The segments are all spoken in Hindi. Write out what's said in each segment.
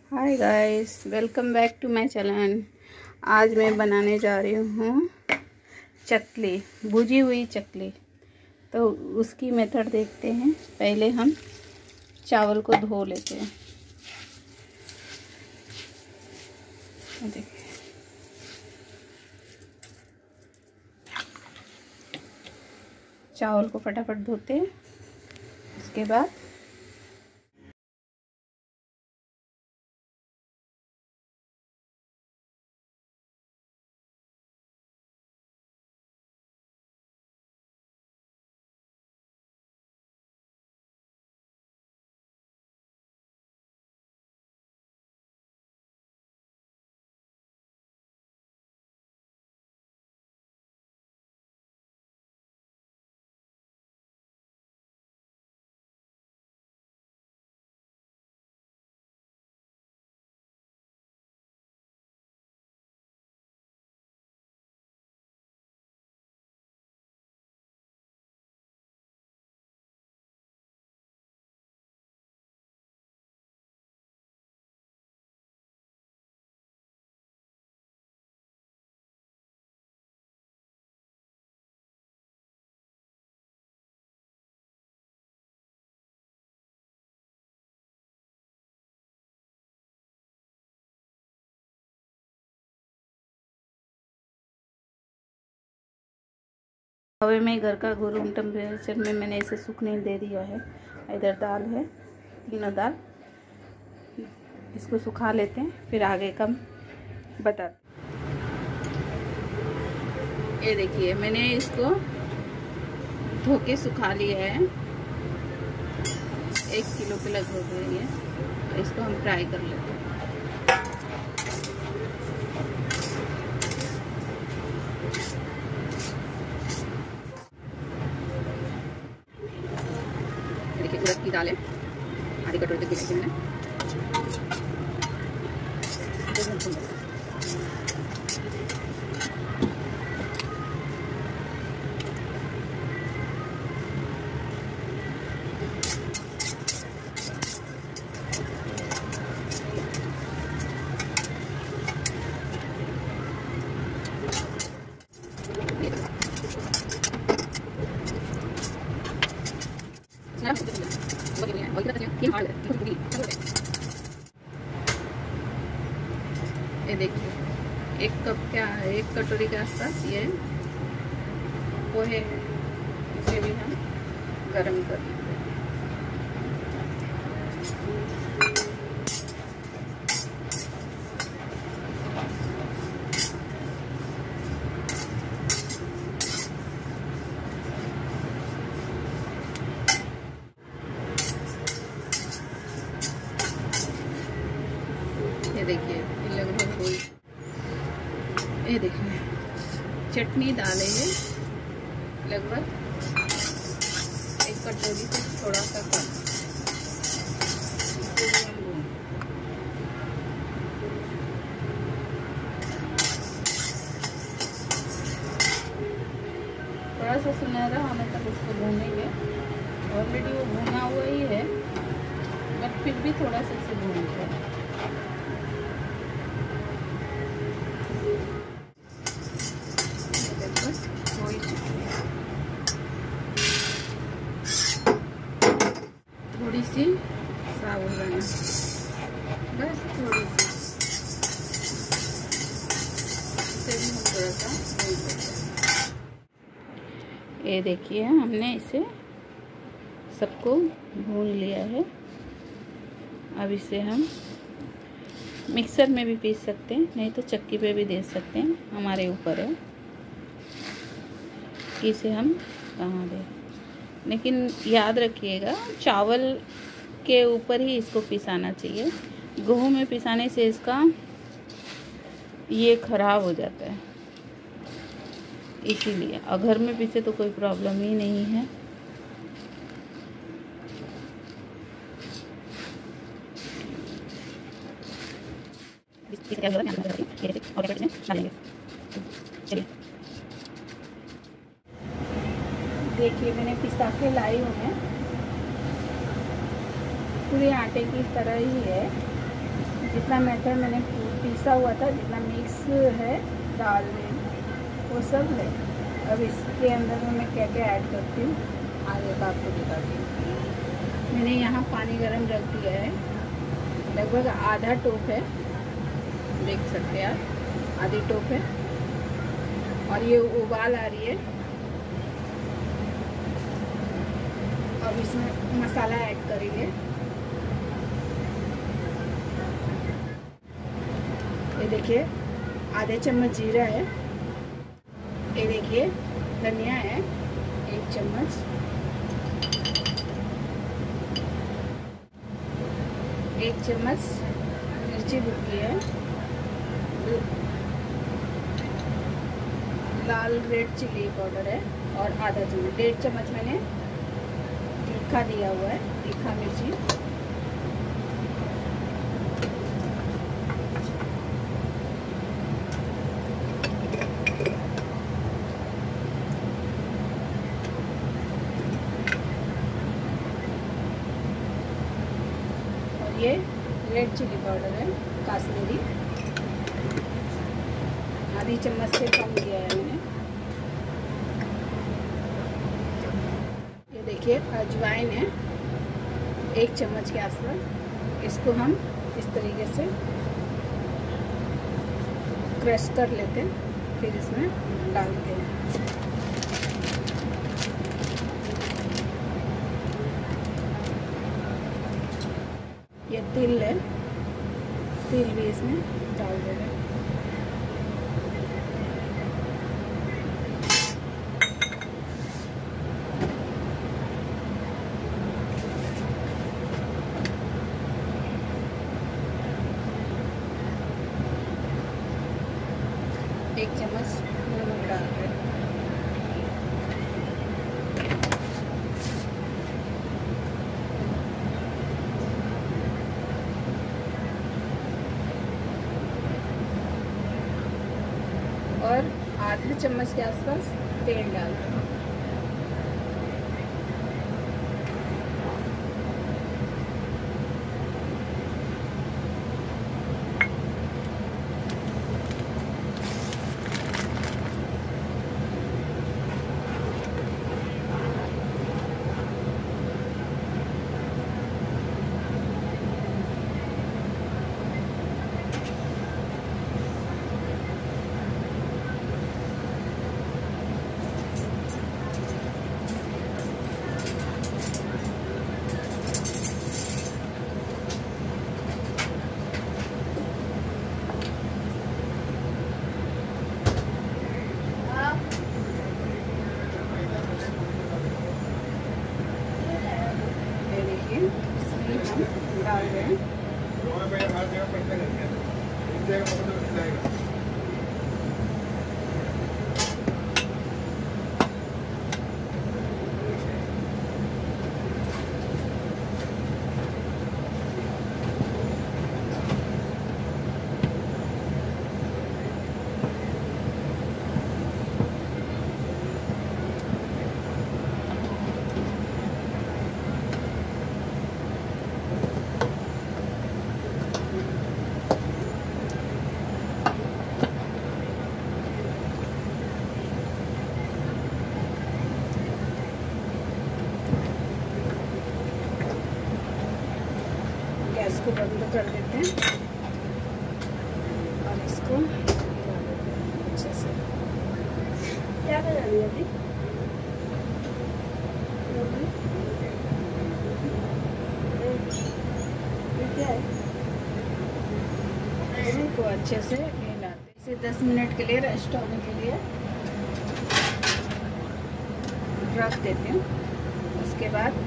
Hi guys, welcome back to my channel. आज मैं बनाने जा रही हूँ चकली, भुजी हुई चकली। तो उसकी मेथड देखते हैं। पहले हम चावल को धो लेते हैं। देखिए, चावल को फटाफट धोते हैं। उसके बाद तवे में घर का रूम टेम्परेचर में मैंने इसे सूखने दे दिया है। इधर दाल है, तीनों दाल। इसको सुखा लेते हैं, फिर आगे का बता। ये देखिए, मैंने इसको धो के सुखा लिया है। 1 किलो के लगभग है ये। इसको हम फ्राई कर लेते हैं। देखिए, उड़द की दाल है, आधी कटोरी तक गिराई मैंने। ये देखिए, 1 कप क्या है, 1 कटोरी के आसपास ये पोहे है। इसे भी हम गरम कर लेते हैं। ये देखिए, लगभग कोई, ये देखिए चटनी डाले है लगभग 1 कटोरी से थोड़ा सा कम। थोड़ा सा सुनहरा होने तक उसको भूनेंगे। ऑलरेडी वो भुना हुआ ही है, बट फिर भी थोड़ा सा इसे भूनेंगे। थोड़ी सी साबुदाना, बस थोड़ी सी। इसे भी हम थोड़ा सा भून लेते हैं। ये देखिए, हमने इसे सबको भून लिया है। अब इसे हम मिक्सर में भी पीस सकते हैं, नहीं तो चक्की पे भी दे सकते हैं, हमारे ऊपर है कि इसे हम कहाँ दें। लेकिन याद रखिएगा, चावल के ऊपर ही इसको पिसाना चाहिए। गेहूं में पिसाने से इसका ये खराब हो जाता है, इसीलिए। और घर में पीसे तो कोई प्रॉब्लम ही नहीं है। देखिए, मैंने पिसा के लाई हूँ मैं, पूरे आटे की तरह ही है। जितना मेथड मैंने पीसा हुआ था, जितना मिक्स है दाल में, वो सब है। अब इसके अंदर में मैं क्या क्या ऐड करती हूँ आगे का आपको दिखाती हूँ। मैंने यहाँ पानी गर्म रख दिया है, लगभग आधा टोप है, देख सकते हैं आप, आधी टोप है। और ये उबाल आ रही है। अब इसमें मसाला ऐड करेंगे। ये देखिए आधे चम्मच जीरा है, ये देखिए धनिया है 1 चम्मच, एक चम्मच मिर्ची भुनी है, लाल रेड चिली पाउडर है, और आधा चम्मच 1.5 चम्मच मैंने तीखा दिया हुआ है, तीखा मिर्ची। और ये रेड चिली पाउडर है काश्मीरी, आधी चम्मच से कम दिया है मैंने। ये देखिए अजवाइन है 1 चम्मच के आसपास। इसको हम इस तरीके से क्रश कर लेते हैं, फिर इसमें डालते हैं। ये तिल है, तिल भी इसमें डाल देंगे। एक चम्मच नमक डाल दें। और आधा चम्मच के आसपास तेल डाल दें। डाल दें। गैस को बंद कर देते हैं और इसको मिला देते हैं अच्छे से। क्या कर रही है अभी? क्या है? इसको अच्छे से मिलाते, इसे 10 मिनट के लिए रेस्ट होने के लिए रख देते हैं। उसके बाद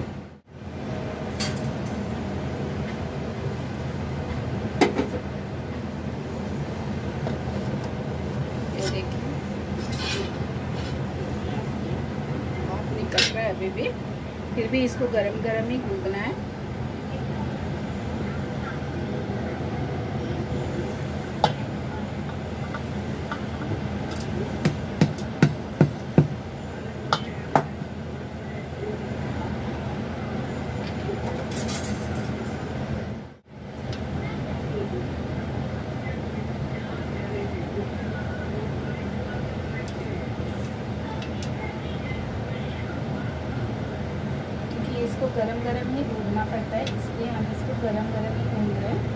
निकल रहा है अभी भी, फिर भी इसको गरम गरम ही गूंदना है। गरम ही भूनना पड़ता है, इसलिए हम इसको गरम गरम ही भून रहे हैं।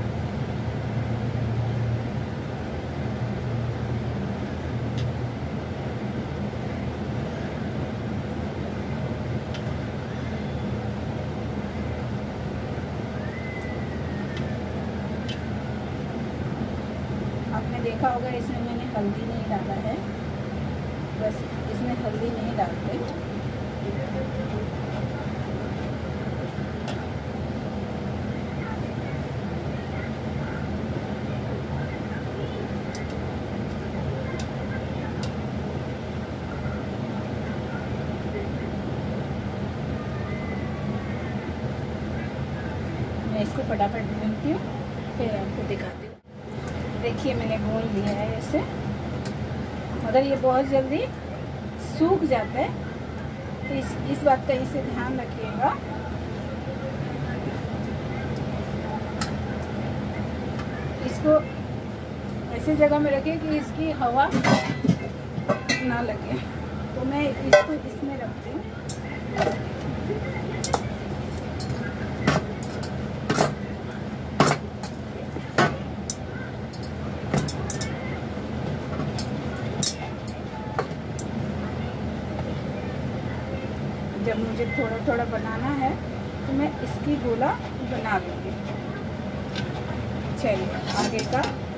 आपने देखा होगा इसमें मैंने हल्दी नहीं डाला है, बस इसमें हल्दी नहीं डालते। मैं इसको फटाफट भूनती हूँ, फिर आपको दिखाती हूँ। देखिए मैंने भून लिया है इसे, मगर ये बहुत जल्दी सूख जाता है, तो इस बात का इसे ध्यान रखिएगा। इसको ऐसी जगह में रखिए कि इसकी हवा ना लगे। तो मैं इसको इसमें रखती हूँ। जब मुझे थोड़ा थोड़ा बनाना है तो मैं इसकी गोला बना लूँगी। चलिए आगे का